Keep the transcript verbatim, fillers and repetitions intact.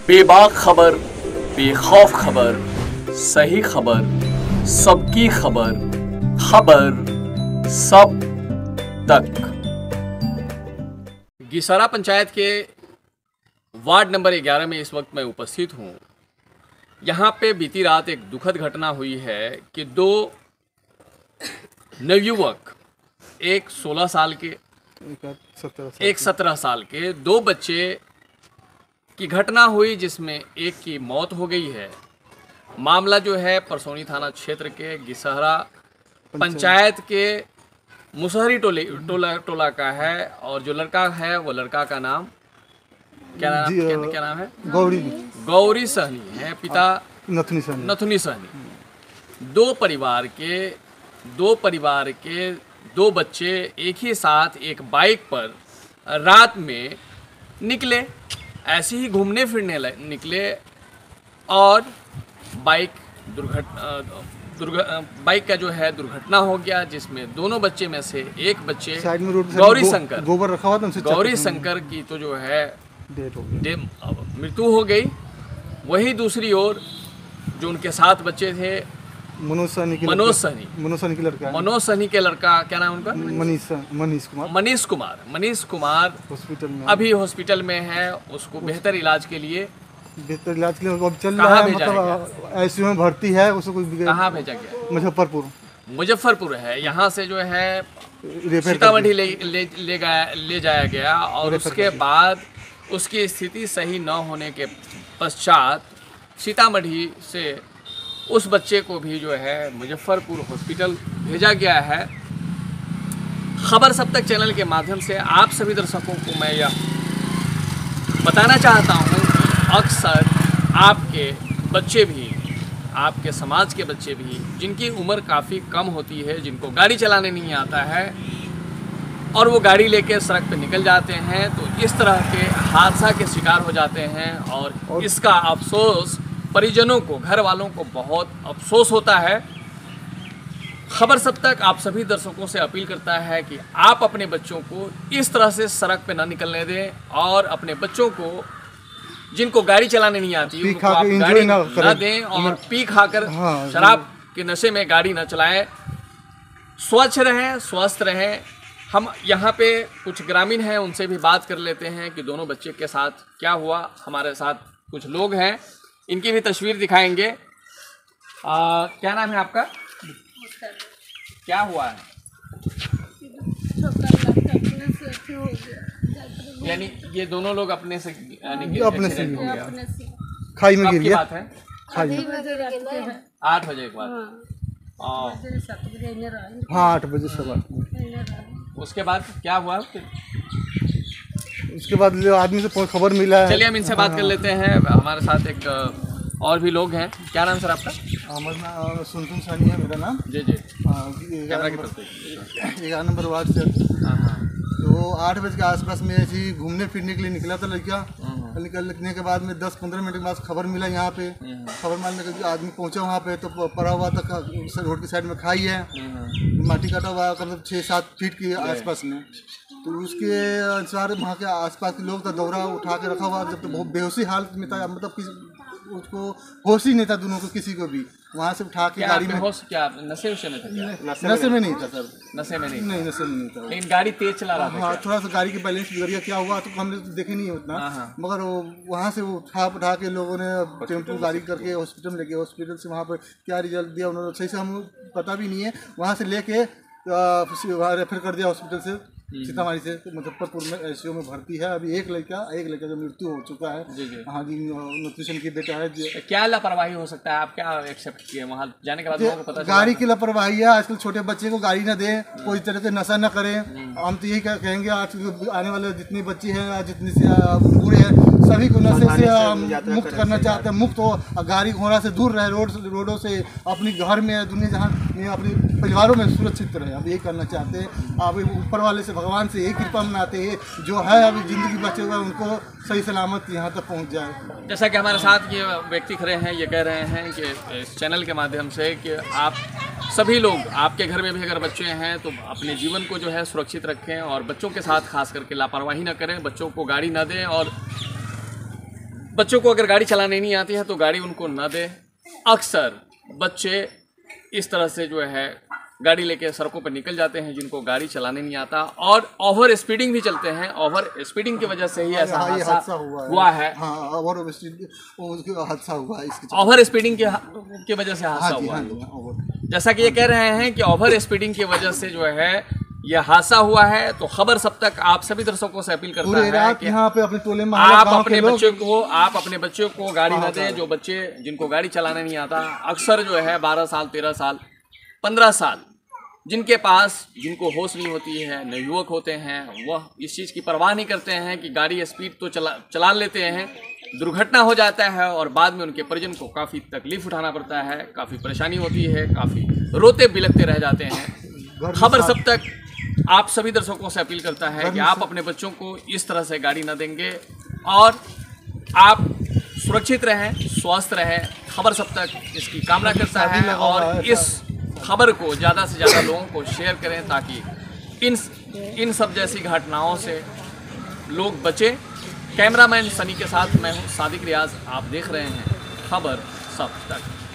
बेबाक खबर, बेखौफ खबर, सही खबर, सबकी खबर, खबर सब तक। गिसरा पंचायत के वार्ड नंबर ग्यारह में इस वक्त मैं उपस्थित हूँ। यहाँ पे बीती रात एक दुखद घटना हुई है कि दो नवयुवक, एक सोलह साल के, एक सत्रह साल के, दो बच्चे की घटना हुई जिसमें एक की मौत हो गई है। मामला जो है परसौनी थाना क्षेत्र के गिसहरा पंचायत के मुसहरी टोले टोला टोला का है और जो लड़का है वो लड़का का नाम क्या नाम क्या, क्या नाम है? गौरी गौरी सहनी है, पिता नथुनी सहनी। नथुनी सहनी। दो परिवार के दो परिवार के दो बच्चे एक ही साथ एक बाइक पर रात में निकले, ऐसे ही घूमने फिरने निकले और बाइक दुर्घटना दुर्घ बाइक का जो है दुर्घटना हो गया, जिसमें दोनों बच्चे में से एक बच्चे साइड में रोड गौरी शंकर गोबर रखा हुआ था, गौरी शंकर की तो जो है मृत्यु हो गई। वही दूसरी ओर जो उनके साथ बच्चे थे मनोज सहनी के मनोज सहनी मनोज सहनी के लड़का मनोज सहनी के लड़का क्या नाम उनका? मनीष मनीष कुमार मनीष कुमार मनीष कुमार हॉस्पिटल में अभी हॉस्पिटल में है। उसको बेहतर इलाज के लिए बेहतर इलाज के लिए अब चल रहा है, मतलब आईसीयू में भर्ती है। उसको कोई कहाँ भेजा गया? मुजफ्फरपुर मुजफ्फरपुर है। यहाँ से जो है सीतामढ़ी ले ले ले गया ले जाया गया और उसके बाद उसकी स्थिति सही न होने के पश्चात सीतामढ़ी से उस बच्चे को भी जो है मुजफ्फरपुर हॉस्पिटल भेजा गया है। खबर सब तक चैनल के माध्यम से आप सभी दर्शकों को मैं यह बताना चाहता हूँ कि अक्सर आपके बच्चे भी, आपके समाज के बच्चे भी, जिनकी उम्र काफ़ी कम होती है, जिनको गाड़ी चलाने नहीं आता है और वो गाड़ी लेके सड़क पे निकल जाते हैं, तो इस तरह के हादसा के शिकार हो जाते हैं और इसका अफसोस परिजनों को, घर वालों को बहुत अफसोस होता है। खबर सब तक आप सभी दर्शकों से अपील करता है कि आप अपने बच्चों को इस तरह से सड़क पे ना निकलने दें और अपने बच्चों को, जिनको गाड़ी चलाने नहीं आती, उनको आप गाड़ी ना, ना दें और पी खाकर हाँ, शराब के नशे में गाड़ी ना चलाएं। स्वच्छ रहें, स्वस्थ रहें। हम यहाँ पे कुछ ग्रामीण हैं, उनसे भी बात कर लेते हैं कि दोनों बच्चे के साथ क्या हुआ। हमारे साथ कुछ लोग हैं, इनकी भी तस्वीर दिखाएंगे। आ, क्या नाम है आपका? क्या हुआ है? यानी ये दोनों लोग अपने से यानी अपने से हो गया, खाई में गिर गया। बात है खाई आठ बजे के बाद। हाँ आठ बजे सुबह। उसके बाद क्या हुआ? उसके बाद आदमी से खबर मिला है। चलिए हम इनसे बात कर लेते हैं। हमारे साथ एक और भी लोग हैं। क्या नाम सर आपका? हमारा नाम सुनसुन सहनी है मेरा नाम। जी जी। ग्यारह नंबर वार्ड से। हाँ हाँ। तो आठ बजे के आसपास में ऐसे ही घूमने फिरने के लिए निकला था लड़का। निकलने के बाद में दस पंद्रह मिनट के बाद खबर मिला यहाँ पे। खबर मिलने के आदमी पहुँचा वहाँ पे तो पड़ा हुआ था रोड की साइड में खाई है, माटी काटा हुआ मतलब छः सात फीट के आसपास में। तो उसके अनुसार वहाँ के आसपास के लोग तो दौरा उठा के रखा हुआ, जब तो बहुत बेहोशी हालत में था, मतलब किसी उसको होश ही नहीं था दोनों को, किसी को भी। वहाँ से उठा के गाड़ी में होश क्या नशे उशे में था क्या? नशे में नहीं था सर, नशे में नहीं नहीं नशे में नहीं था, लेकिन गाड़ी तेज चला रहा था। हाँ थोड़ा सा गाड़ी की बैलेंस बिगड़ गया, क्या हुआ तो हमने तो देखे नहीं उतना, मगर वो वहाँ से उठा उठा के लोगों ने टेम्पो गाड़ी करके हॉस्पिटल में लेके, हॉस्पिटल से वहाँ पर क्या रिजल्ट दिया उन्होंने सही से हम पता भी नहीं है। वहाँ से लेके रेफर कर दिया हॉस्पिटल से सीतामढ़ी से मुजफ्फरपुर में आईसीयू में भर्ती है। अभी एक लड़का एक लड़का जो मृत्यु हो चुका है। हाँ जी, न्यूट्रिशन की बेटा है। क्या लापरवाही हो सकता है? आप क्या एक्सेप्ट किए वहाँ जाने के बाद? पता गाड़ी की लापरवाही है। आजकल छोटे बच्चे को गाड़ी न दें, कोई तरह के नशा न करें। हम तो यही कहेंगे आज आने वाले जितनी बच्ची हैं, जितनी बूढ़े हैं, सभी को नशे से मुक्त करना चाहते हैं। मुक्त हो, गाड़ी घोड़ा से दूर रहे, रोड रोडों से, अपनी घर में, दुनिया जहाँ में, अपने परिवारों में सुरक्षित रहे। अब यही करना चाहते हैं। अब ऊपर वाले से, भगवान से यही कृपा मनाते हैं जो है अभी जिंदगी बचे हुए उनको सही सलामत यहाँ तक पहुँच जाए। जैसा कि हमारे साथ ये व्यक्ति खड़े हैं, ये कह रहे हैं कि इस चैनल के माध्यम से कि आप सभी लोग, आपके घर में भी अगर बच्चे हैं तो अपने जीवन को जो है सुरक्षित रखें और बच्चों के साथ खास करके लापरवाही न करें, बच्चों को गाड़ी न दें और बच्चों को अगर गाड़ी चलाने नहीं आती है तो गाड़ी उनको न दे। अक्सर बच्चे इस तरह से जो है गाड़ी लेके सड़कों पर निकल जाते हैं जिनको गाड़ी चलाने नहीं आता, और ओवर स्पीडिंग भी चलते हैं। ओवर स्पीडिंग की वजह से ही ऐसा हाँ, हादसा हादसा हुआ है, हुआ है। हाँ, ओवर स्पीडिंग हादसा हुआ है इसके ओवर स्पीडिंग की की वजह से हादसा हाँ जी, हुआ हाँ है। जी, हाँ, ओवर। जैसा कि ये कह रहे हैं कि ओवर स्पीडिंग की वजह से जो है यह हादसा हुआ है। तो खबर सब तक आप सभी दर्शकों से अपील करता पूरे है रात कि यहाँ पे अपने टोले में आप अपने बच्चों को आप अपने बच्चों को गाड़ी न दें। जो बच्चे जिनको गाड़ी चलाना नहीं आता, अक्सर जो है बारह साल तेरह साल पंद्रह साल जिनके पास जिनको होश नहीं होती है, नवयुवक होते हैं, वह इस चीज़ की परवाह नहीं करते हैं कि गाड़ी स्पीड तो चला चला लेते हैं, दुर्घटना हो जाता है और बाद में उनके परिजन को काफ़ी तकलीफ उठाना पड़ता है, काफ़ी परेशानी होती है, काफ़ी रोते बिलखते रह जाते हैं। खबर सब तक आप सभी दर्शकों से अपील करता है कि आप अपने बच्चों को इस तरह से गाड़ी न देंगे और आप सुरक्षित रहें, स्वस्थ रहें। खबर सब तक इसकी कामना करता है और इस खबर को ज़्यादा से ज़्यादा लोगों को शेयर करें ताकि इन इन सब जैसी घटनाओं से लोग बचें। कैमरामैन सनी के साथ मैं हूँ सादिक रियाज, आप देख रहे हैं खबर सब तक।